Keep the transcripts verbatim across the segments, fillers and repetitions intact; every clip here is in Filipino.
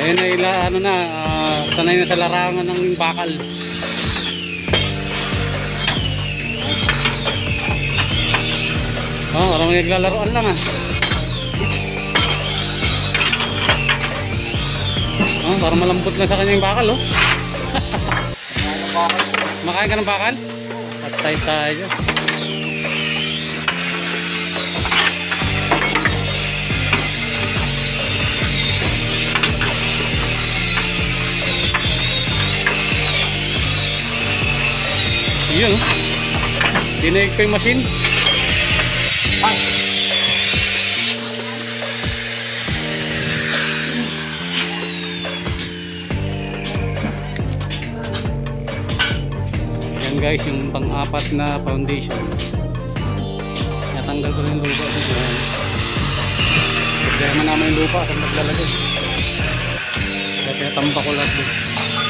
Ngayon na ila, ano na, uh, sanay na sa larangan ng bakal. Oh, parang naglalaroan lang ah. Oh, parang malambot na sa kanya yung bakal oh. Makain ka ng bakal? Patay tayo. Yun oh. Dinaig pa yung machine. Ah. Yan guys, yung pang-apat na foundation. Natanggal ko rin yung lupa. Problema naman yung lupa kung naglalagay. Kaya natamba ko lahat doon.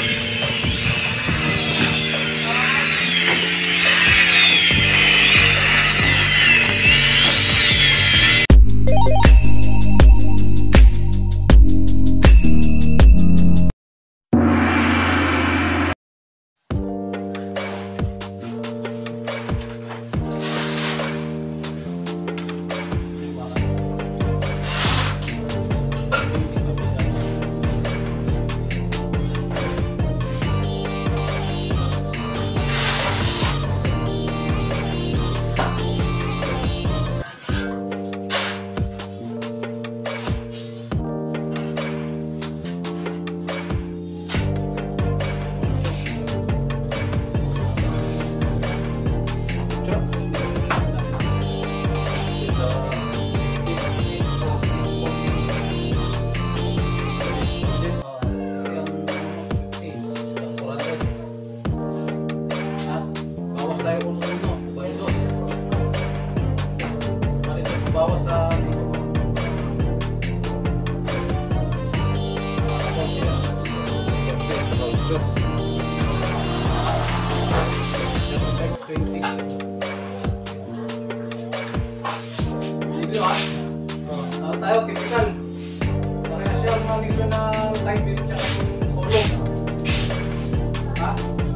Tayo, typical. Parehas siya ang mga nilo na type din siya ng polo. Ha?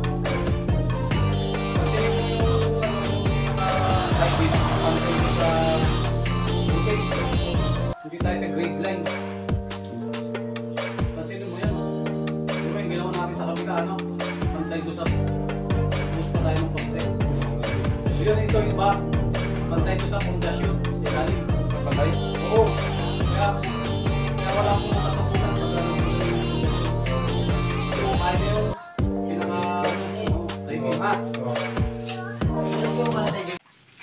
Pati yung type din ang tayo sa okay. Hindi tayo sa grade line. Pati mo yan. Diba yung ginawa natin sa kabila, ano? Pantay ko sa bus pa tayo ng pantay. Yun, ito yung ba? Pantay ko sa pundasyon. Sinalim. Pantay? Oo. Kaya, kaya wala akong natasapunan pag ano so, kaya na yung pinaka tayo ha? Ito yung mga tayo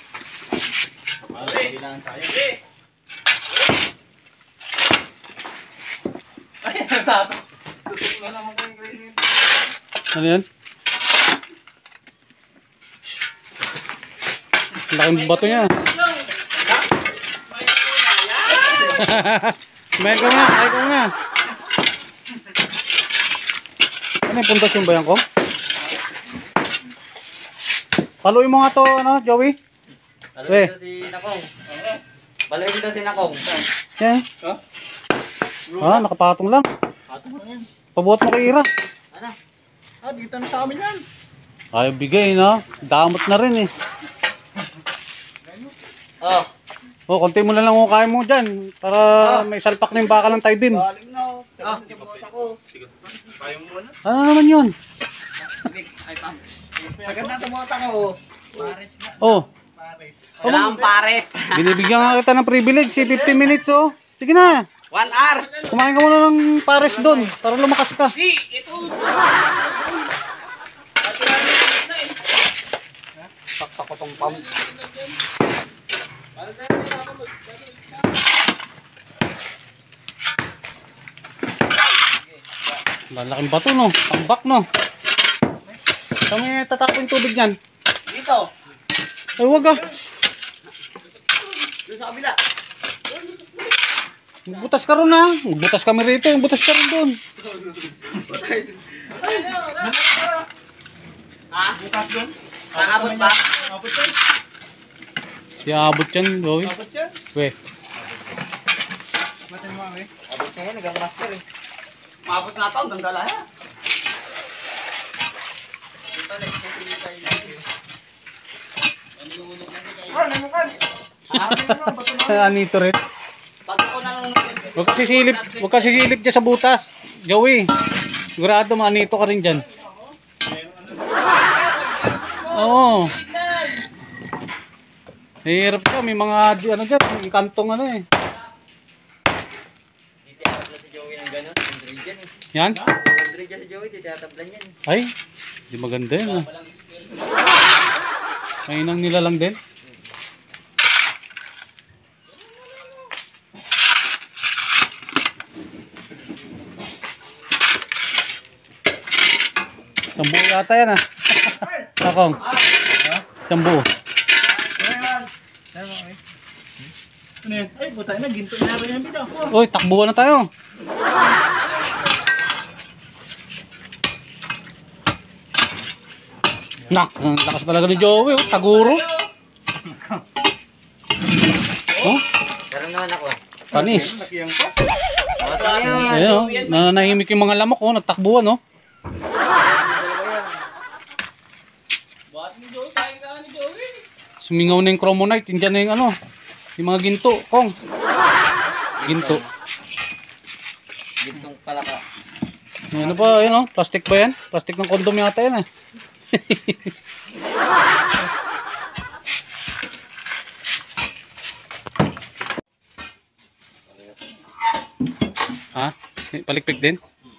bilang tayo ay, natato tutok na naman ko yung grade. Ano yan? Laking bato niya. May ko nga, may ko nga. Ano yung pundasyon ba yan ko? Paluin mo nga to, ano, Joey? Paluin dito si Nakong. Paluin dito si Nakong. Yan. Ah, nakapatong lang. Patong lang yan. Pabuhat mo kay Ira. Ano? Ah, dito na sa amin yan. Ayaw bigay, no? Damot na rin eh. Oh. Oh, konti mo na lang kung kaya mo dyan. Para oh, may salpak na yung bakal ng tayo din. Galing na. Ah, sa buhat ako. Sige. Kaya mo muna. Ano naman yun? Ay, pam. Maganda sa buhat ako. Pares na. Oh. Pares. Kailangan pares. Binibigyan nga kita ng privilege. fifteen minutes, oh. Sige na. one hour. Kumain ka muna ng pares doon. Para lumakas ka. Si, ito. Saksak ko tong pam. Malaking bato, no? Tambak, no? Saan may tatakbo yung tubig niyan? Dito. Ay, wag ah. Doon sa kabila. Butas ka ron, ha? Butas kami rito. Butas ka rin doon. Ha? Butas doon? Nakabot ba? Nakabot doon? Di abot yan, boy. Abot yan? We. Abot na yan, nag-master eh. Maabot nga taon, gandala ha. Ito, nagpupili tayo lagi. Nanunod na si kayo. Oh, namukan! Anito rin. Pag ako nanunod. Huwag kasi silip, huwag kasi silip dyan sa butas. Joey, sigurado manito ka rin dyan. Oo. Hirap ka, may mga ano dyan, may kantong ano eh. Di tiyatabla si Joey ng gano'n. Android yan eh. Yan? Android yan si Joey, di tiyatablan yan. Ay, di maganda yun ah. May inang nila lang din. Sambu yata yan ah. Akong. Sambu. Ano yan? Ay, butay na, ginto na rin yung bida. Uy, takbuhan na tayo. Nak, ang lakas talaga ni Joey, oh, taguro. Oh, Meron naman ako. panis. Nakiyang ko. Ayun, oh, nananahimik yung mga lamok, oh, nagtakbuhan, oh. Buhat ni Joey, kain ka ni Joey. Sumingaw na yung chromonite, hindi na yung ano, yung mga ginto, kong. Ginto. Gintong palaka. Ano ba, yun, oh, plastic ba yan? Plastic ng kondom yata yan, eh. Ha? Palikpik din?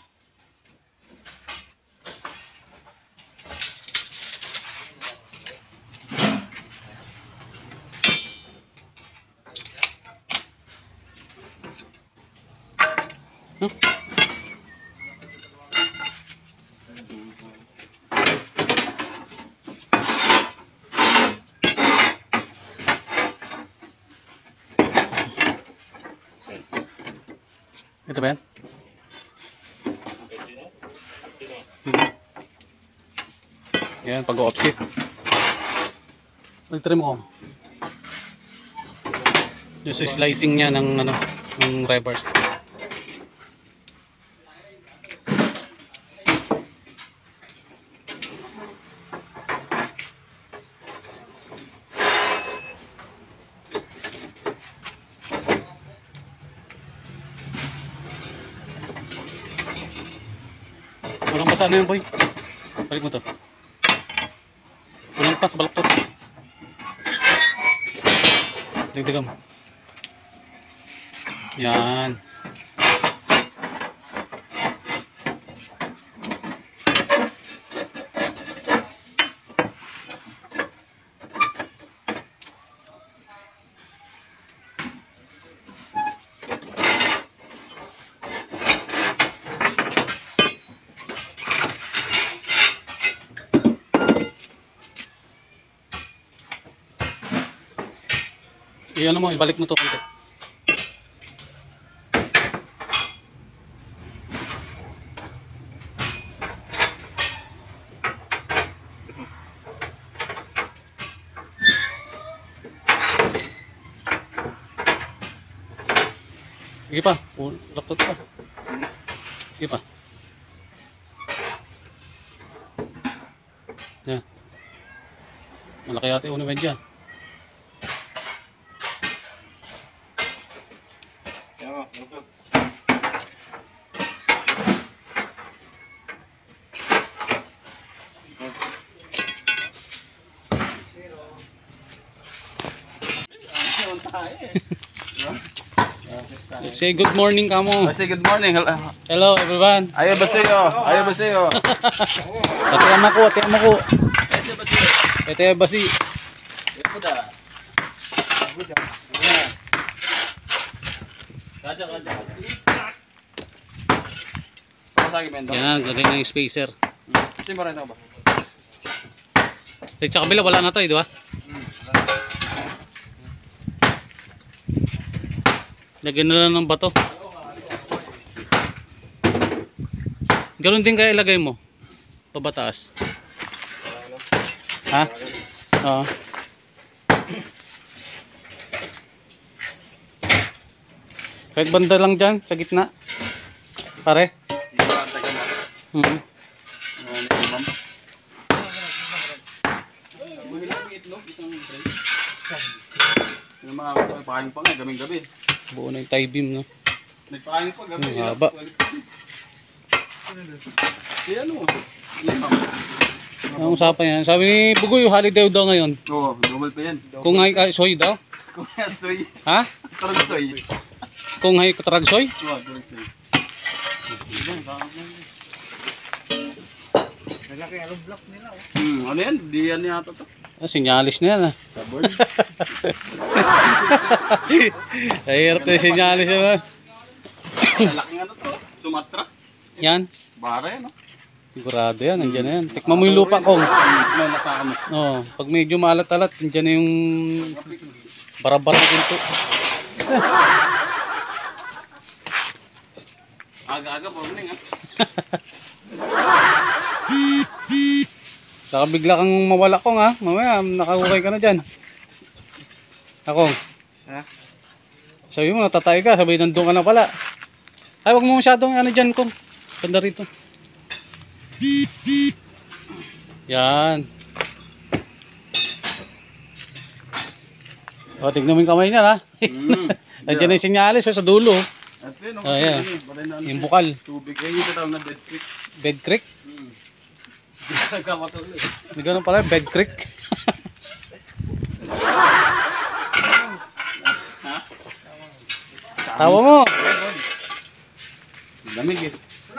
Huh? Ito ba yan? Yan, pag-o-offset. Pag-try mo ko. Yung sa slicing niya ng, ano, ng reverse. Walang basa na yun, boy. Balik mo to. Walang pas, balak to. Dagdagan mo. Yan. Iyan mo, ibalik mo to konti. Sige pa, laptop pa. Sige pa. Yan. Malaki yata yung unibed dyan. Say good morning kamo. Say good morning. Hello everyone. Ayo ba sa'yo? Ayo ba sa'yo? Ate ama ko, ate ama ko. Ate basi. Yan, gagawin na yung spacer. Sino rin ba? Sa kabila wala na to, eh, di ba? Lagyan na lang ng bato. Ganun din kaya ilagay mo. Pabataas. Ha? Oo. Kahit banda lang dyan, sa gitna. Pare. Hmm. Ano yung ma'am? Mahila ang itlog, itong tray. Yung mga kasi may pahayin pa nga, gaming gabi. Buo na yung tie beam, no? Nagpahayin pa gabi. Ang haba. Eh ano? Yan ma'am. Ang usapan yan. Sabi ni Bugoy, holiday daw ngayon. Oo, double pa yan. Kung hay soy daw. Kung soy. Ha? Tarag soy. Kung hay katrag soy? Oo, tarag soy. Malaki ang block nila. Oh. Hmm, ano yan? Di yan yata to. Ah, sinyalis na yan, ah. Sabon. Ay, hirap na yung sinyalis yan, ah. Malaking ano to? Sumatra. Yan. Bara yan, no? Sigurado yan, nandiyan na yan. Tikman mo yung lupa, Kong. May nasaka mo. Oo, pag medyo maalat-alat, nandiyan na yung bara-bara na ginto. Aga-aga pa uling, ha? Saka bigla kang mawala, Kong, ha? Mamaya, nakahukay ka na dyan. Akong. Ha? Sabi mo, natatay ka. Sabi, nandun ka na pala. Ay, wag mo masyadong ano dyan, Kong. Ganda rito. Yan. O, tignan mo yung kamay niya, ha? Mm. Nandiyan na yung sinyalis, oh, sa dulo. At yun, Ah, yan. ano, Yung bukal. tubig. Eh, yung tatawag na dead creek. Bed creek. Hmm. Nagkamatuloy. May ganun pala, bed creek. Ha? Tawa mo. Lamig eh.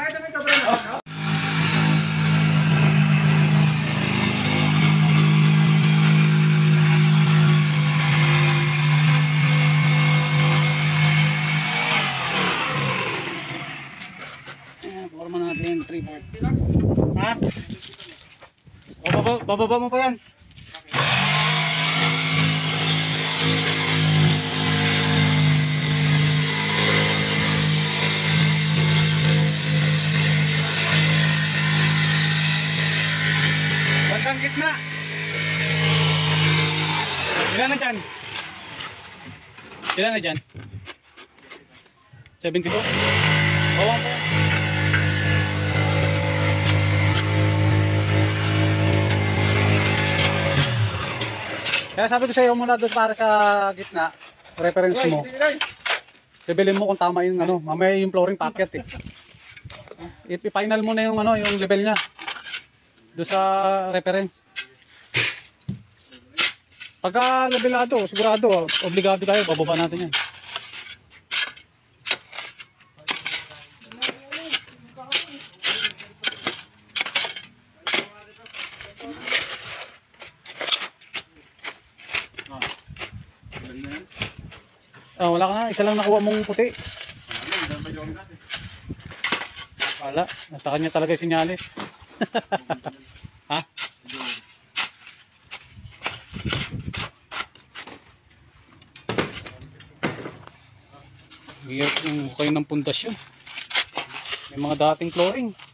Ayan, forma natin yung three board. Ha? Bababa, bababa mo pa yan. Bandang gitna. Ilan na dyan? Ilan na dyan? seventy-two? Bawang po. Kaya sabi ko sa iyo muna doon para sa gitna, reference mo. Levelin mo kung tama yung ano, mamaya yung flooring packet eh. I-final mo na yung ano, yung level niya. Doon sa reference. Pagka levelado, sigurado, obligado tayo, bababa natin yan. Ah, wala ka na, isa lang nakuha mong puti. Wala, nasa kanya talaga yung sinyalis. Ha? Hirap yung hukay ng pundasyon. May mga dating flooring.